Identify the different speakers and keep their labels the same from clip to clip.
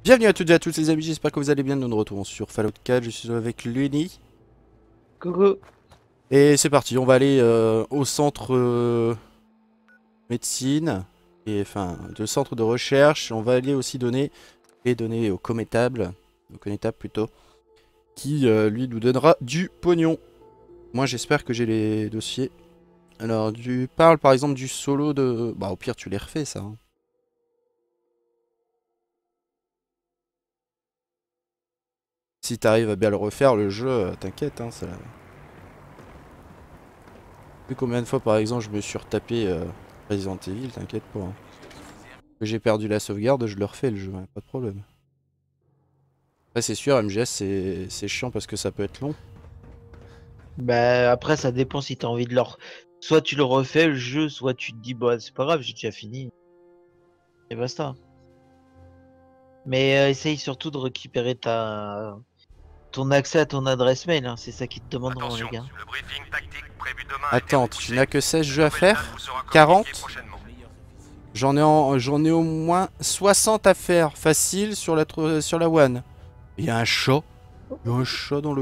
Speaker 1: Bienvenue à toutes et à tous les amis, j'espère que vous allez bien. Nous nous retrouvons sur Fallout 4, je suis avec Luni.
Speaker 2: Coucou.
Speaker 1: Et c'est parti, on va aller au centre médecine, et enfin, de centre de recherche. On va aller aussi donner les données au connétable plutôt, qui lui nous donnera du pognon. Moi j'espère que j'ai les dossiers. Alors, tu parles par exemple du solo de... Bah au pire tu les refais ça, hein. Si t'arrives à bien le refaire, le jeu, t'inquiète, hein, ça... Vu combien de fois par exemple je me suis retapé Resident Evil, t'inquiète pas, hein. Que j'ai perdu la sauvegarde, je le refais le jeu, hein, pas de problème. Après c'est sûr, MGS c'est chiant parce que ça peut être long.
Speaker 2: Bah après ça dépend si t'as envie de leur. Soit tu le refais le jeu, soit tu te dis bah c'est pas grave, j'ai déjà fini. Et basta. Mais essaye surtout de récupérer ton accès à ton adresse mail, hein. C'est ça qu'ils te demanderont les
Speaker 3: Attention,
Speaker 2: gars.
Speaker 3: le briefing tactique prévu demain a été
Speaker 1: Attends, tu
Speaker 3: repoussé.
Speaker 1: n'as que 16 jeux
Speaker 3: Le
Speaker 1: à
Speaker 3: président
Speaker 1: faire?
Speaker 3: vous sera communiqué
Speaker 1: 40?
Speaker 3: prochainement.
Speaker 1: J'en ai au moins 60 à faire, facile sur sur la One. Il y a un chat. Il y a un chat dans le...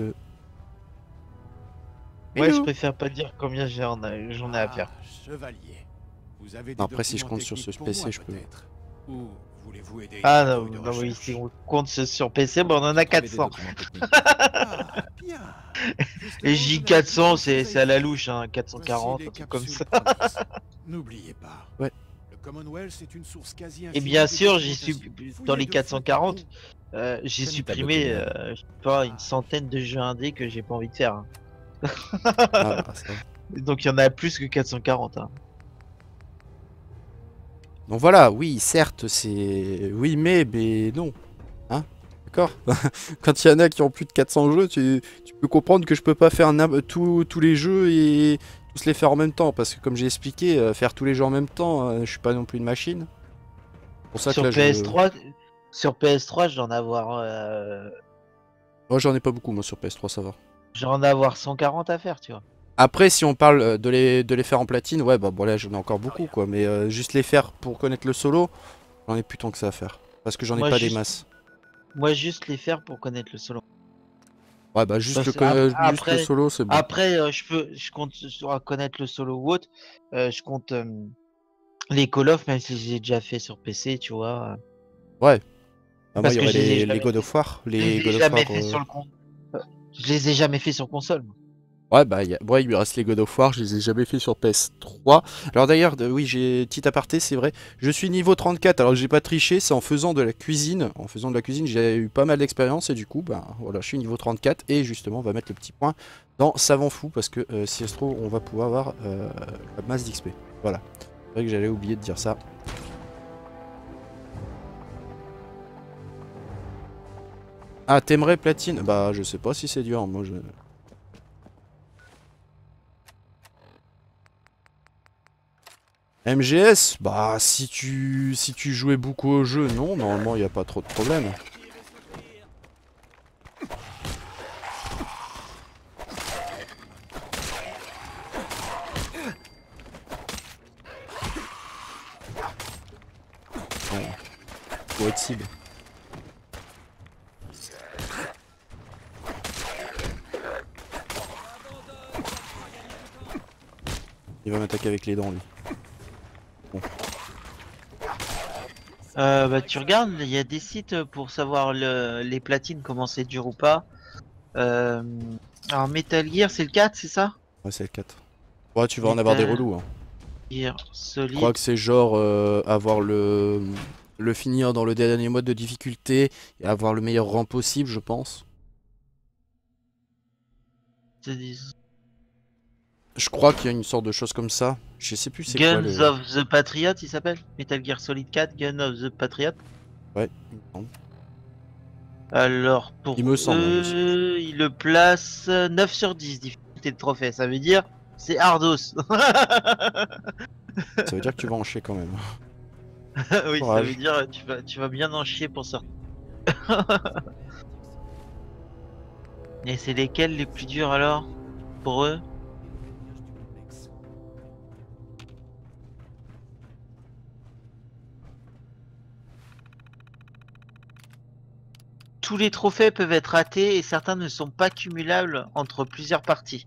Speaker 2: Ouais, je
Speaker 1: Hello.
Speaker 2: préfère pas dire combien j'en ai à faire.
Speaker 4: Chevalier. Vous avez
Speaker 1: Non,
Speaker 4: des
Speaker 1: après si je
Speaker 4: documents
Speaker 1: compte sur ce
Speaker 4: techniques pour
Speaker 1: PC,
Speaker 4: moi,
Speaker 1: je peux.
Speaker 4: peut-être. Ou voulez-vous aider
Speaker 2: Ah
Speaker 4: une
Speaker 2: non,
Speaker 4: patrouille de
Speaker 2: non oui,
Speaker 4: recherche?
Speaker 2: si on compte sur PC, bah on en a
Speaker 4: J'ai trouvé des
Speaker 2: 400.
Speaker 4: documents techniques. Ah, bien.
Speaker 2: Et
Speaker 4: Justement, je n'avais plus
Speaker 2: J400,
Speaker 4: grand-chose
Speaker 2: c'est
Speaker 4: y
Speaker 2: à la
Speaker 4: faire.
Speaker 2: louche, hein,
Speaker 4: Voici
Speaker 2: 440,
Speaker 4: les
Speaker 2: un truc comme
Speaker 4: capsules
Speaker 2: ça.
Speaker 4: Chronos. N'oubliez pas.
Speaker 1: Ouais.
Speaker 4: Le Commonwealth, c'est une source quasi
Speaker 2: Et
Speaker 4: infinie
Speaker 2: bien
Speaker 4: de
Speaker 2: sûr,
Speaker 4: documentation.
Speaker 2: dans
Speaker 4: Fouillez
Speaker 2: les
Speaker 4: de fond en
Speaker 2: 440,
Speaker 4: comble.
Speaker 2: j'ai
Speaker 4: Prenez ta
Speaker 2: supprimé,
Speaker 4: Buchanan.
Speaker 2: je sais pas, une centaine de jeux indés que j'ai pas envie de faire, hein.
Speaker 1: Ah bah ça va.
Speaker 2: Donc il y en a plus que 440, hein.
Speaker 1: Donc voilà, oui, certes, c'est... Oui, mais non. Hein? D'accord? Quand il y en a qui ont plus de 400 jeux, tu peux comprendre que je peux pas faire tous les jeux et tous les faire en même temps. Parce que comme j'ai expliqué, faire tous les jeux en même temps, je suis pas non plus une machine. C'est pour ça que
Speaker 2: Sur
Speaker 1: là, je...
Speaker 2: PS3, sur PS3,
Speaker 1: Moi, j'en ai pas beaucoup, moi, sur PS3, ça va.
Speaker 2: je dois en avoir 140 à faire, tu vois.
Speaker 1: Après, si on parle de les faire en platine, ouais, bah bon, là, j'en ai encore beaucoup, quoi. Mais juste les faire pour connaître le solo, j'en ai plus tant que ça à faire. Parce que j'en ai
Speaker 2: Moi
Speaker 1: pas des
Speaker 2: juste,
Speaker 1: masses.
Speaker 2: moi juste les faire pour connaître le solo.
Speaker 1: Ouais, bah juste
Speaker 2: Parce que ap-
Speaker 1: juste le
Speaker 2: après,
Speaker 1: solo, c'est bon.
Speaker 2: après, je compte sur connaître le solo ou autre. Je compte les Call of, même si j'ai déjà fait sur PC, tu vois.
Speaker 1: Ouais. Bah, moi, il
Speaker 2: Parce
Speaker 1: y
Speaker 2: que
Speaker 1: aurait
Speaker 2: je les ai
Speaker 1: les
Speaker 2: jamais
Speaker 1: God
Speaker 2: fait.
Speaker 1: of War.
Speaker 2: Je
Speaker 1: Les
Speaker 2: les ai
Speaker 1: God of
Speaker 2: jamais
Speaker 1: War.
Speaker 2: fait sur le compte. Je les ai jamais fait sur console, moi.
Speaker 1: Ouais, bah, ouais, il lui reste les God of War, je les ai jamais fait sur PS3. Alors d'ailleurs, oui, j'ai petit aparté, c'est vrai. Je suis niveau 34, alors j'ai pas triché, c'est en faisant de la cuisine. En faisant de la cuisine, j'ai eu pas mal d'expérience et du coup, bah voilà, je suis niveau 34 et justement, on va mettre le petit point dans Savant Fou parce que si ça se trouve, on va pouvoir avoir la masse d'XP. Voilà. C'est vrai que j'allais oublier de dire ça. Ah, t'aimerais platine? Bah, je sais pas si c'est dur, moi je... MGS, bah si tu jouais beaucoup au jeu, non, normalement il n'y a pas trop de problème. Ouais, faut être cible. Il va m'attaquer avec les dents lui. Bon.
Speaker 2: Bah, tu regardes, il y a des sites pour savoir les platines, comment c'est dur ou pas. Euh, alors, Metal Gear, c'est le 4, c'est ça?
Speaker 1: Ouais, c'est le 4. Ouais, tu vas en avoir des
Speaker 2: Metal
Speaker 1: relous, hein.
Speaker 2: Gear
Speaker 1: Je crois
Speaker 2: Solid.
Speaker 1: que c'est genre avoir le finir dans le dernier mode de difficulté et avoir le meilleur rang possible, je pense. Je crois qu'il y a une sorte de chose comme ça. Je sais plus c'est quoi
Speaker 2: Guns
Speaker 1: le...
Speaker 2: of the Patriot, il s'appelle? Metal Gear Solid 4, Guns of the Patriot.
Speaker 1: Ouais, il me semble.
Speaker 2: Alors,
Speaker 1: Il
Speaker 2: pour
Speaker 1: me semble, hein, je sais plus.
Speaker 2: eux, il le place 9 sur 10, difficulté de trophée. Ça veut dire, c'est Ardos.
Speaker 1: Ça veut dire que tu vas en chier quand même.
Speaker 2: Oui, ça veut
Speaker 1: Courage.
Speaker 2: dire, tu vas bien en chier pour ça. Et c'est lesquels les plus durs alors? Pour eux? tous les trophées peuvent être ratés et certains ne sont pas cumulables entre plusieurs parties.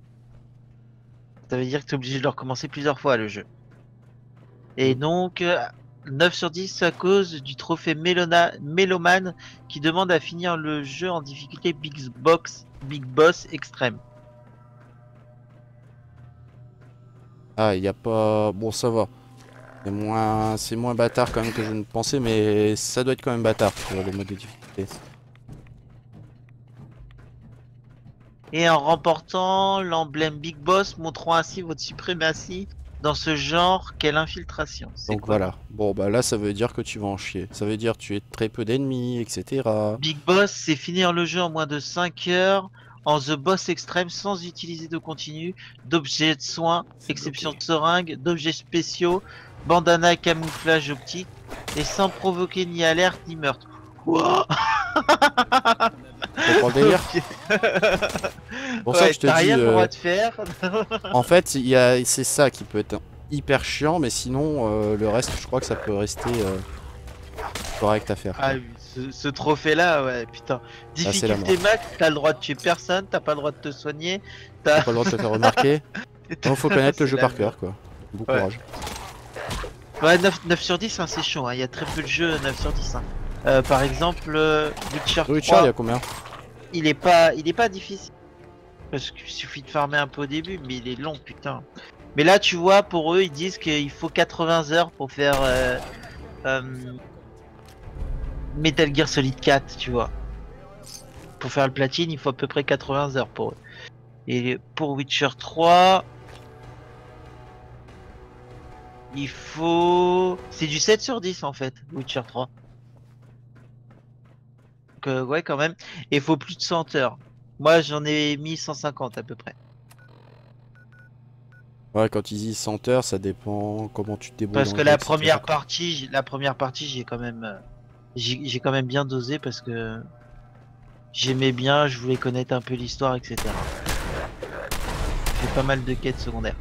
Speaker 2: Ça veut dire que tu es obligé de le recommencer plusieurs fois le jeu. Et donc 9 sur 10 à cause du trophée Méloman qui demande à finir le jeu en difficulté Big Boss extrême.
Speaker 1: Ah, il y a pas... Bon, ça va. C'est moins bâtard quand même que je ne pensais, mais ça doit être quand même bâtard pour le mode de difficulté.
Speaker 2: Et en remportant l'emblème Big Boss, montrant ainsi votre suprématie dans ce genre, quelle infiltration.
Speaker 1: Donc
Speaker 2: quoi
Speaker 1: voilà. Bon, bah là, ça veut dire que tu vas en chier. Ça veut dire tuer très peu d'ennemis, etc.
Speaker 2: Big Boss, c'est finir le jeu en moins de 5 heures en The Boss extrême sans utiliser de continu, d'objets de soins, exception de seringue, d'objets spéciaux, bandana et camouflage optique, et sans provoquer ni alerte ni meurtre. Wow.
Speaker 1: Tu comprends le délire? Pour ça que je te
Speaker 2: t'as
Speaker 1: dis...
Speaker 2: rien le droit de faire.
Speaker 1: En fait, c'est ça qui peut être hyper chiant, mais sinon, le reste, je crois que ça peut rester correct à faire.
Speaker 2: Ah oui, ce trophée là, ouais, putain. Difficulté max, t'as le droit de tuer personne, t'as pas le droit de te soigner,
Speaker 1: t'as pas le droit de te faire remarquer. Donc faut connaître le jeu par cœur, quoi. Bon courage.
Speaker 2: Ouais, 9 sur 10, hein, c'est chaud, hein. Il y a très peu de jeux 9 sur 10. Hein. Par exemple, Witcher 3,
Speaker 1: Witcher, il y a combien?
Speaker 2: il est pas difficile. Parce qu'il suffit de farmer un peu au début, mais il est long, putain. Mais là, tu vois, pour eux, ils disent qu'il faut 80 heures pour faire Metal Gear Solid 4, tu vois. Pour faire le platine, il faut à peu près 80 heures pour eux. Et pour Witcher 3, il faut... C'est du 7 sur 10 en fait, Witcher 3. Donc ouais, quand même. Et il faut plus de 100 heures. Moi, j'en ai mis 150 à peu près.
Speaker 1: Ouais, quand ils disent 100 heures, ça dépend comment tu te débrouilles.
Speaker 2: Parce que la première partie, j'ai quand même... J'ai quand même bien dosé parce que j'aimais bien, je voulais connaître un peu l'histoire, etc. J'ai pas mal de quêtes secondaires.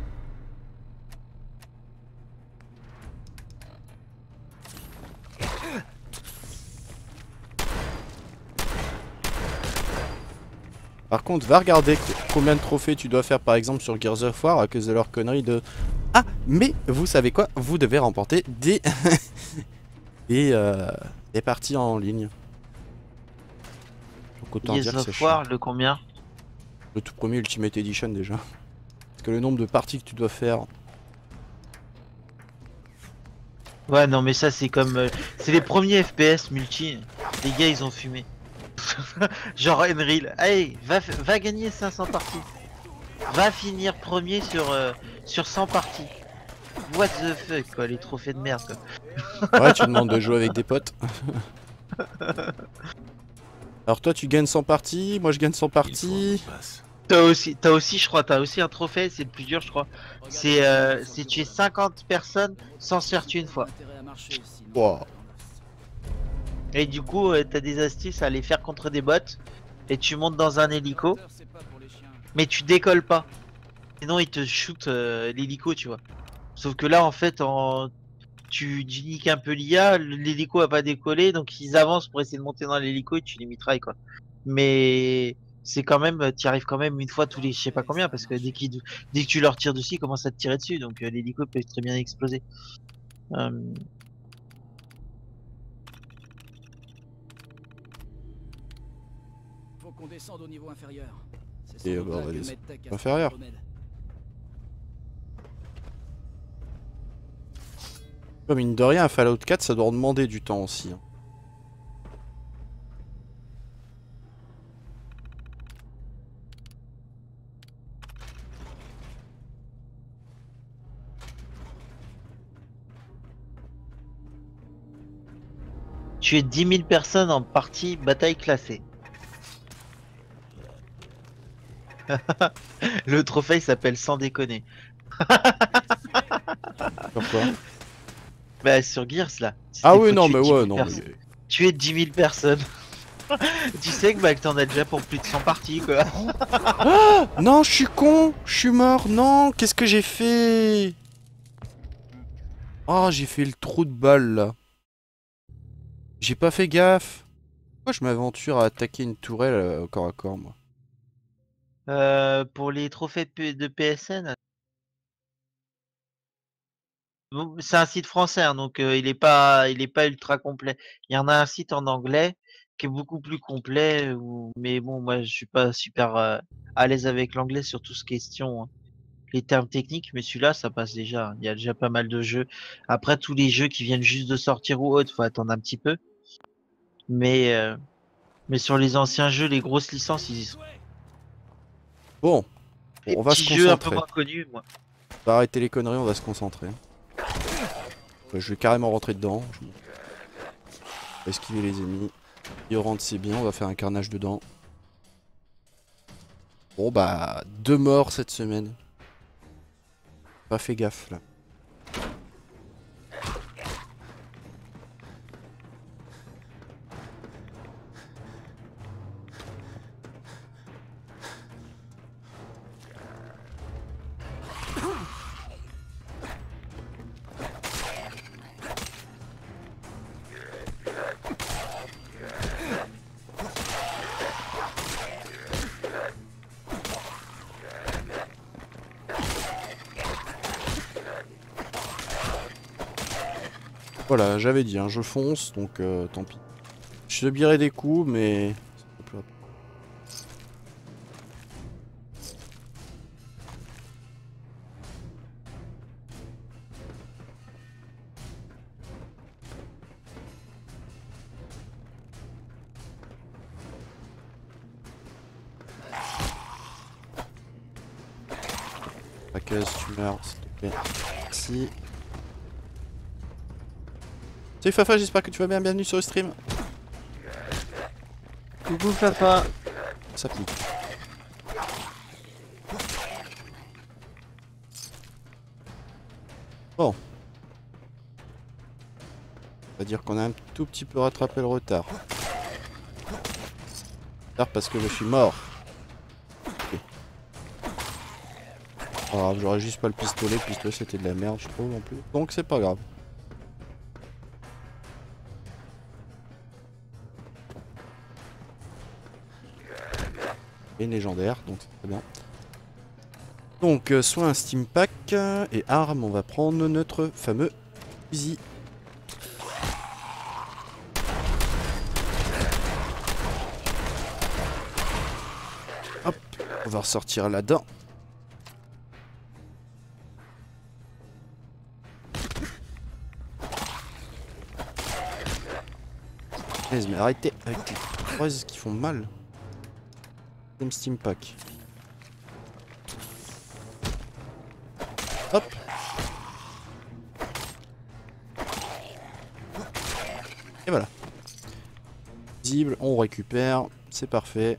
Speaker 1: Par contre, va regarder combien de trophées tu dois faire par exemple sur Gears of War à cause de leur connerie de... Ah, mais vous savez quoi? Vous devez remporter des... des parties en ligne. Donc autant dire que c'est
Speaker 2: War, le combien?
Speaker 1: Le tout premier Ultimate Edition déjà. Parce que le nombre de parties que tu dois faire...
Speaker 2: Ouais, non mais ça c'est comme... c'est les premiers FPS multi. Les gars ils ont fumé. Genre Enreal, allez, va gagner 500 parties. Va finir premier sur 100 parties. What the fuck quoi, les trophées de merde quoi.
Speaker 1: Ouais, tu demandes de jouer avec des potes. Alors toi tu gagnes 100 parties, moi je gagne 100 parties.
Speaker 2: T'as aussi je crois, t'as aussi un trophée, c'est le plus dur je crois. C'est tuer 50 personnes sans se faire tuer une fois.
Speaker 1: Wow.
Speaker 2: Et du coup, t'as des astuces à les faire contre des bots. Et tu montes dans un hélico. Mais tu décolles pas. Sinon, ils te shootent l'hélico, tu vois. Sauf que là, en fait, tu niques un peu l'IA. L'hélico a pas décollé. Donc, ils avancent pour essayer de monter dans l'hélico et tu les mitrailles, quoi. Mais c'est quand même, t'y arrives quand même une fois tous les je sais pas combien. Parce que dès que tu leur tires dessus, ils commencent à te tirer dessus. Donc, l'hélico peut très bien exploser.
Speaker 5: Qu'on descende au niveau inférieur.
Speaker 1: Et bah, on va descendre inférieur. Comme mine de rien, Fallout 4, ça doit demander du temps aussi. Hein.
Speaker 2: Tu es 10 000 personnes en partie bataille classée. Le trophée s'appelle sans déconner.
Speaker 1: Pourquoi?
Speaker 2: Bah sur Gears là.
Speaker 1: Ah oui non mais ouais non. Mais...
Speaker 2: Tu es 10 000 personnes. Tu sais que bah, t'en as déjà pour plus de 100 parties quoi.
Speaker 1: Ah non je suis con. Je suis mort. Non qu'est-ce que j'ai fait? Oh j'ai fait le trou de balle là. J'ai pas fait gaffe. Pourquoi je m'aventure à attaquer une tourelle au corps à corps, moi?
Speaker 2: Pour les trophées de PSN, bon, c'est un site français, hein, donc il est pas ultra complet. Il y en a un site en anglais qui est beaucoup plus complet, mais bon, moi je suis pas super à l'aise avec l'anglais sur tout ce question, hein, les termes techniques, mais celui-là ça passe déjà, hein. Il y a déjà pas mal de jeux. Après tous les jeux qui viennent juste de sortir ou autre, faut attendre un petit peu. Mais euh, mais sur les anciens jeux, les grosses licences, ils y sont.
Speaker 1: Bon,
Speaker 2: Les
Speaker 1: on va se
Speaker 2: petits jeux un peu
Speaker 1: concentrer.
Speaker 2: moins connus, moi.
Speaker 1: On va arrêter les conneries, on va se concentrer. Je vais carrément rentrer dedans. Je vais esquiver les ennemis. Yorand c'est bien, on va faire un carnage dedans. Bon bah, 2 morts cette semaine. Pas fait gaffe là. Voilà, j'avais dit, hein, je fonce, donc tant pis. Je subirai des coups, mais... Paquez, tu meurs, s'il te plaît. Merci. Salut Fafa, j'espère que tu vas bien, bienvenue sur le stream.
Speaker 2: Coucou papa.
Speaker 1: Ça pique. Bon. On va dire qu'on a un tout petit peu rattrapé le retard. Retard parce que je suis mort. Okay. Pas grave, j'aurais juste pas le pistolet c'était de la merde je trouve en plus. Donc c'est pas grave. Et légendaire, donc c'est très bien. Donc soit un steam pack et arme, on va prendre notre fameux fusil. Hop, on va ressortir là-dedans. Mais arrêtez avec les phrases qui font mal. Steam pack. Hop. Et voilà. Visible, on récupère, c'est parfait.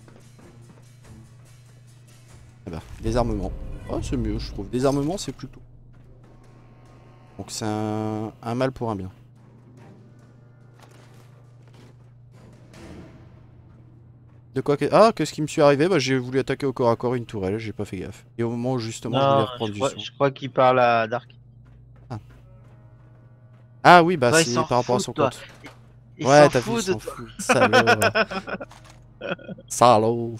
Speaker 1: Ah bah, désarmement. Oh, c'est mieux, je trouve. Désarmement, c'est plutôt. Donc c'est un mal pour un bien. De quoi que... Ah, qu'est-ce qui me suis arrivé? Bah, j'ai voulu attaquer au corps à corps une tourelle, j'ai pas fait gaffe. Et au moment où justement je voulais
Speaker 2: Non,
Speaker 1: reprendre du son.
Speaker 2: je crois qu'il parle à Dark.
Speaker 1: Ah oui, bah
Speaker 2: Toi, il
Speaker 1: c'est
Speaker 2: s'en
Speaker 1: par rapport à son
Speaker 2: fout, toi.
Speaker 1: compte.
Speaker 2: Il
Speaker 1: Ouais,
Speaker 2: s'en
Speaker 1: t'as vu,
Speaker 2: fout
Speaker 1: il
Speaker 2: de
Speaker 1: s'en
Speaker 2: toi.
Speaker 1: fout. Salaud. Salaud.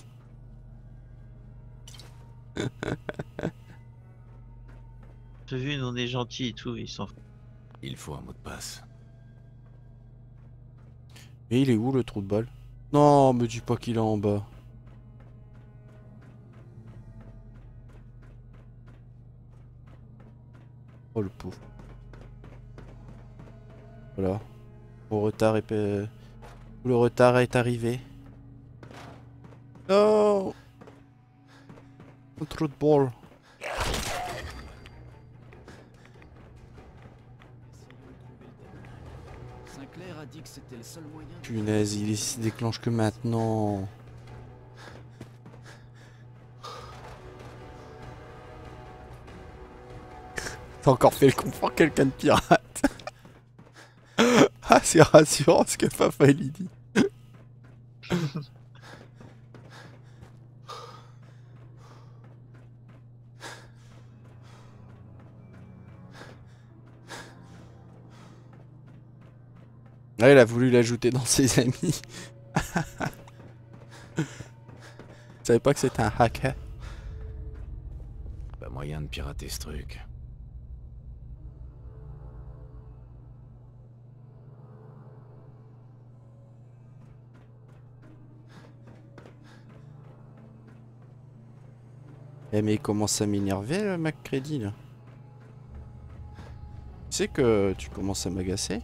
Speaker 2: T'as vu, nous on est gentils et tout, il s'en fout.
Speaker 5: Il faut un mot de passe.
Speaker 1: Et il est où le trou de balle? Non, me dis pas qu'il est en bas. Oh le pauvre. Voilà. Mon retard est... Tout le retard est arrivé. Non. Un trou de balle.
Speaker 5: Sinclair a dit que c'était le seul moyen.
Speaker 1: Punaise, il se déclenche que maintenant. T'as encore fait le comprendre quelqu'un de pirate. Ah, c'est rassurant ce que Papa il dit. Ah, il a voulu l'ajouter dans ses amis. Je savais pas que c'était un hacker.
Speaker 5: Pas moyen de pirater ce truc.
Speaker 1: Eh mais il commence à m'énerver le McCready là. Tu sais que tu commences à m'agacer.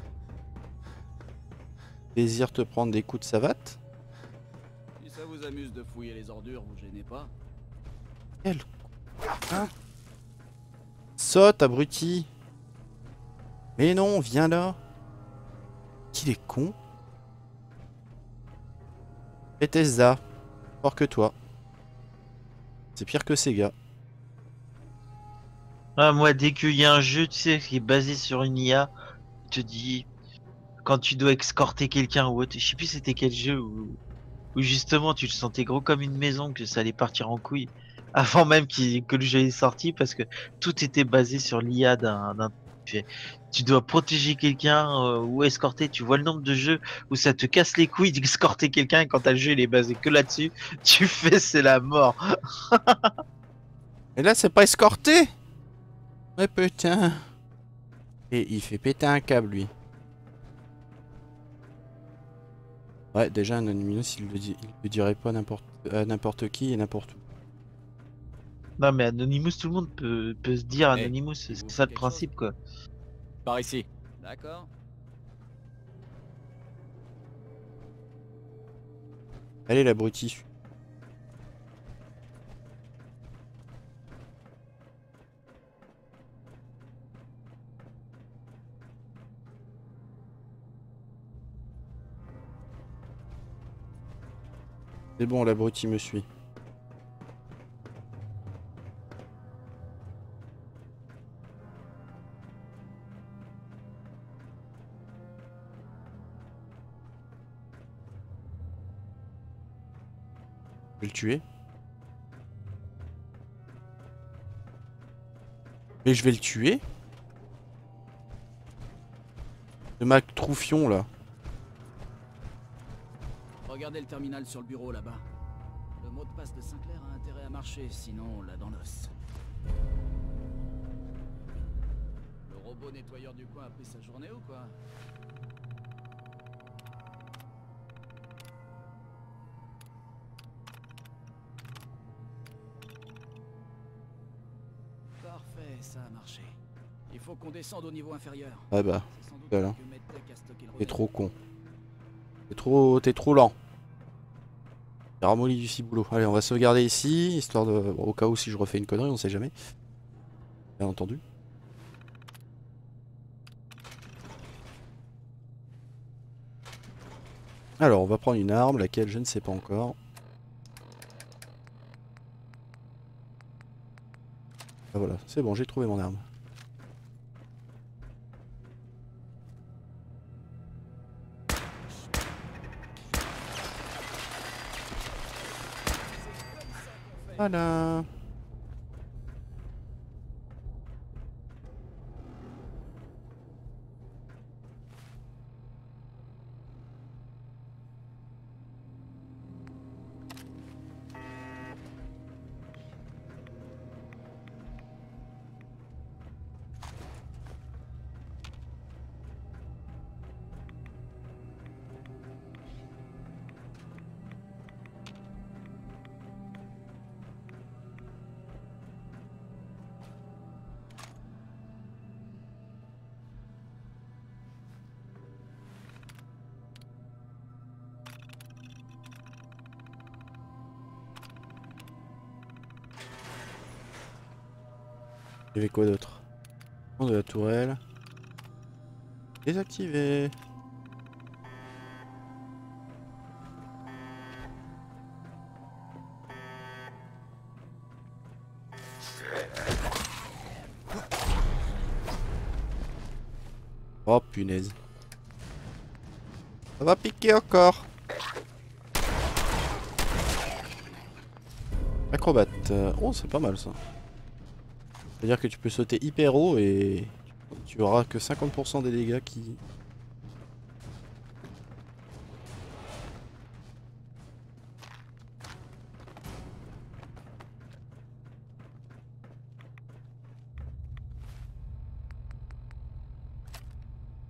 Speaker 1: Désire te prendre des coups de savate.
Speaker 5: Si ça vous amuse de fouiller les ordures, vous gênez pas.
Speaker 1: Quel hein? Saute, abruti. Mais non, viens là. Qu'il est con. Bethesda. Fort que toi. C'est pire que ces gars.
Speaker 2: Ah, moi, dès qu'il y a un jeu, tu sais, qui est basé sur une IA, je te dis, quand tu dois escorter quelqu'un ou autre, je sais plus c'était quel jeu où justement tu le sentais gros comme une maison, que ça allait partir en couille avant même que le jeu est sorti parce que tout était basé sur l'IA tu dois protéger quelqu'un ou escorter. Tu vois le nombre de jeux où ça te casse les couilles d'escorter quelqu'un et quand t'as le jeu il est basé que là-dessus, tu fais c'est la mort.
Speaker 1: Et là, c'est pas escorté. Mais putain. Et il fait péter un câble, lui. Ouais, déjà, un Anonymous, il le dirait pas à n'importe qui et n'importe où.
Speaker 2: Non mais Anonymous, tout le monde peut se dire
Speaker 5: Hey,
Speaker 2: Anonymous,
Speaker 5: vous
Speaker 2: c'est
Speaker 5: faites
Speaker 2: ça le
Speaker 5: quelque
Speaker 2: principe quoi.
Speaker 5: Par ici. D'accord.
Speaker 1: Allez, l'abruti. C'est bon, l'abruti me suit. Je vais le tuer. Mais je vais le tuer. Le Mac Troufion là.
Speaker 5: Regardez le terminal sur le bureau là-bas. Le mot de passe de Sinclair a intérêt à marcher, sinon on l'a dans l'os. Le robot nettoyeur du coin a pris sa journée ou quoi? Parfait, ça a marché. Il faut qu'on descende au niveau inférieur.
Speaker 1: Ah bah,
Speaker 5: C'est sans doute
Speaker 1: voilà.
Speaker 5: que Medtech a stocké le
Speaker 1: T'es
Speaker 5: relais.
Speaker 1: trop con. T'es trop lent. T'es ramolli du ciboulot. Allez, on va sauvegarder ici, histoire de... bon, au cas où si je refais une connerie, on sait jamais. Bien entendu. Alors, on va prendre une arme, laquelle je ne sais pas encore. Ah voilà, c'est bon, j'ai trouvé mon arme. Voilà. Il y avait quoi d'autre? De la tourelle. Désactivé. Oh punaise. Ça va piquer encore. Acrobate. Oh, c'est pas mal ça. C'est-à-dire que tu peux sauter hyper haut et tu auras que 50% des dégâts qui...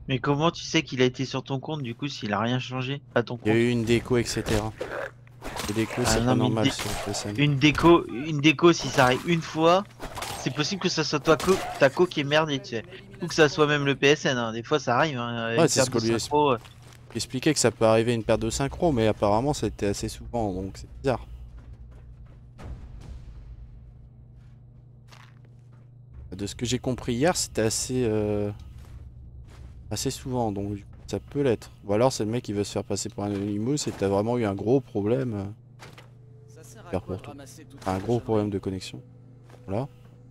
Speaker 2: Mais comment tu sais qu'il a été sur ton compte du coup s'il a rien changé à ton
Speaker 1: Il y a
Speaker 2: compte?
Speaker 1: eu une déco, etc. Les décos,
Speaker 2: Ah
Speaker 1: c'est
Speaker 2: non,
Speaker 1: pas
Speaker 2: mais
Speaker 1: normal sur le PSN.
Speaker 2: Une déco, si ça arrive une fois, c'est possible que ça soit ta co qui est merdée, tu sais. Ou que ça soit même le PSN, hein. Des fois ça arrive, hein.
Speaker 1: Ouais,
Speaker 2: Une
Speaker 1: c'est ce
Speaker 2: perte
Speaker 1: qu'on
Speaker 2: de
Speaker 1: lui
Speaker 2: synchro.
Speaker 1: expliquait que ça peut arriver une perte de synchro, mais apparemment c'était assez souvent, donc c'est bizarre. De ce que j'ai compris hier, c'était assez souvent, donc du coup, ça peut l'être. Ou alors c'est le mec qui veut se faire passer pour un Anonymous et t'as vraiment eu un gros problème,
Speaker 5: Ça sert à
Speaker 1: faire
Speaker 5: quoi
Speaker 1: pour
Speaker 5: de
Speaker 1: tout.
Speaker 5: ramasser tout
Speaker 1: Un
Speaker 5: ce
Speaker 1: gros
Speaker 5: machin?
Speaker 1: problème de connexion. Voilà.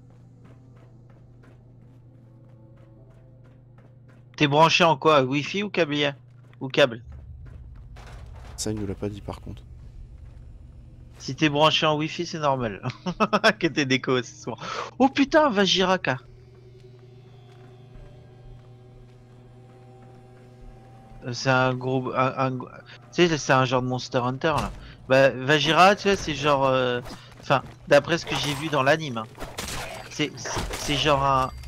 Speaker 2: T'es branché en quoi? Wi-Fi ou câble? Ou câble?
Speaker 1: Ça, il nous l'a pas dit par contre.
Speaker 2: Si t'es branché en Wi-Fi, c'est normal. Que t'es déco, c'est souvent. Oh putain, Vajiraka. C'est un gros. Tu sais, c'est un genre de Monster Hunter là. Bah, Vajira, tu vois, c'est genre. Enfin, d'après ce que j'ai vu dans l'anime, hein, c'est genre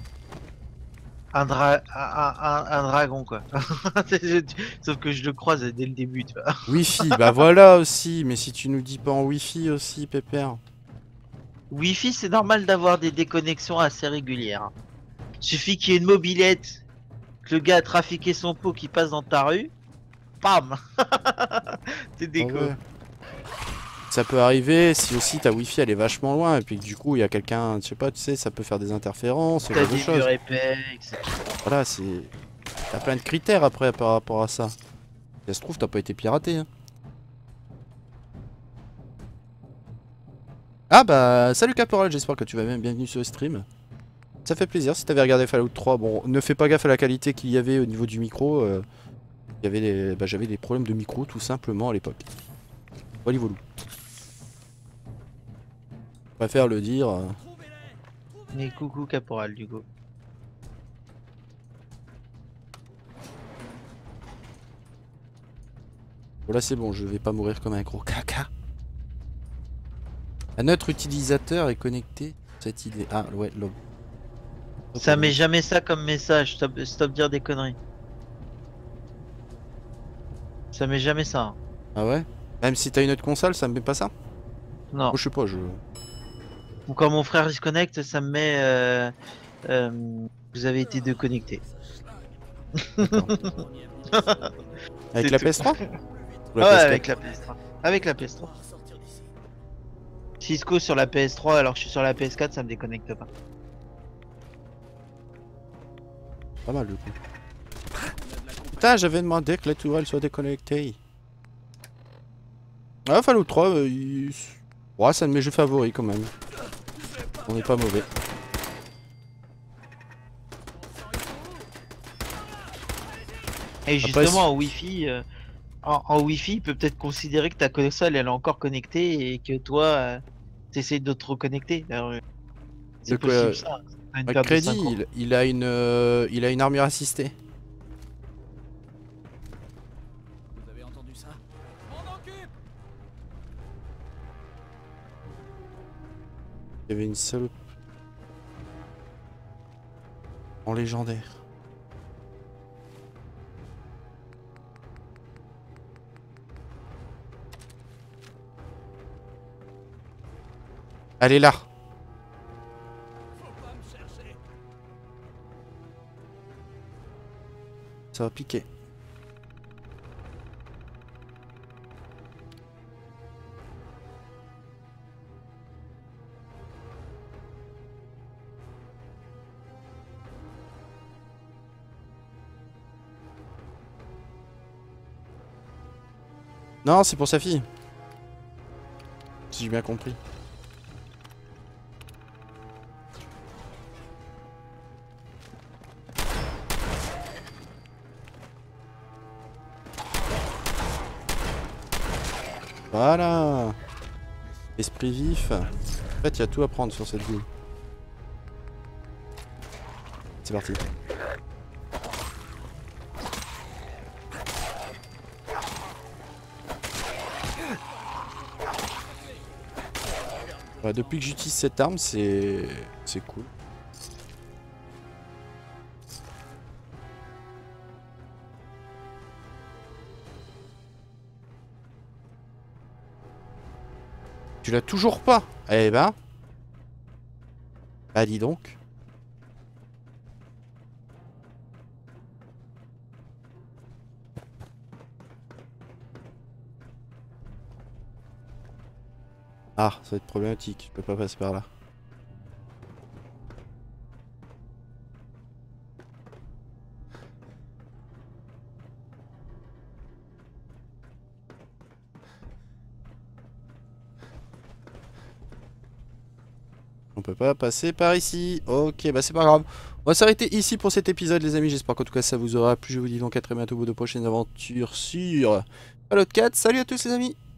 Speaker 2: un dragon quoi. Sauf que je le croise dès le début, tu vois.
Speaker 1: Wi-Fi, bah voilà aussi, mais si tu nous dis pas en Wi-Fi aussi, Pépère.
Speaker 2: Wi-Fi, c'est normal d'avoir des déconnexions assez régulières, hein. Suffit qu'il y ait une mobilette, que le gars a trafiqué son pot qui passe dans ta rue, bam. T'es
Speaker 1: Ah
Speaker 2: déco.
Speaker 1: ouais. Ça peut arriver si aussi ta Wi-Fi elle est vachement loin et puis que du coup il y a quelqu'un, je sais pas, tu sais, ça peut faire des interférences, ce
Speaker 2: T'as
Speaker 1: genre de
Speaker 2: des
Speaker 1: choses.
Speaker 2: murs épais, etc.
Speaker 1: Voilà, c'est. T'as plein de critères après par rapport à ça. Ça se trouve, t'as pas été piraté. Hein. Ah bah, salut Caporal, j'espère que tu vas bien. Bienvenue sur le stream. Ça fait plaisir si t'avais regardé Fallout 3. Bon, ne fais pas gaffe à la qualité qu'il y avait au niveau du micro. Il y avait j'avais des problèmes de micro tout simplement à l'époque. Voilà, voilà. Je préfère le dire.
Speaker 2: Mais coucou Caporal du coup.
Speaker 1: Bon là c'est bon, je vais pas mourir comme un gros caca. Un autre utilisateur est connecté. Cette idée. Ah ouais, l'homme.
Speaker 2: Ça met jamais ça comme message, stop dire des conneries. Ça met jamais ça, hein.
Speaker 1: Ah ouais. Même si t'as une autre console, ça me met pas ça.
Speaker 2: Non.
Speaker 1: Moi je sais pas, je.
Speaker 2: Ou quand mon frère il se connecte, ça me met vous avez été déconnecté.
Speaker 1: Avec
Speaker 2: C'est
Speaker 1: la
Speaker 2: tout.
Speaker 1: PS3 Ou
Speaker 2: Ah
Speaker 1: la
Speaker 2: ouais,
Speaker 1: PS4?
Speaker 2: avec la PS3. Avec la PS3. Cisco sur la PS3 alors que je suis sur la PS4, ça me déconnecte pas.
Speaker 1: Pas mal du coup. Putain, j'avais demandé que la tourelle soit déconnectée. Ah, Fallout 3, ouais, c'est un de mes jeux favoris quand même. On n'est pas mauvais.
Speaker 2: Et
Speaker 1: Après,
Speaker 2: justement en Wi-Fi, en Wi-Fi, il peut peut-être considérer que ta console elle est encore connectée et que toi t'essayes de te reconnecter. Alors,
Speaker 1: De
Speaker 2: c'est
Speaker 1: quoi,
Speaker 2: possible ça. T'as une perte de
Speaker 1: Crédit,
Speaker 2: synchro.
Speaker 1: il a une armure assistée.
Speaker 5: Vous avez entendu ça?
Speaker 1: Il y avait une salope. En légendaire. Elle est là. Ça va piquer. Non, c'est pour sa fille. Si j'ai bien compris. Voilà. Esprit vif. En fait, il y a tout à prendre sur cette ville. C'est parti. Ouais, depuis que j'utilise cette arme, c'est cool. Tu l'as toujours pas? Eh ben... Bah dis donc. Ah, ça va être problématique, je peux pas passer par là. On peut pas passer par ici. Ok, bah c'est pas grave. On va s'arrêter ici pour cet épisode, les amis. J'espère qu'en tout cas ça vous aura plu. Je vous dis donc à très bientôt pour de prochaines aventures sur Fallout 4. Salut à tous, les amis.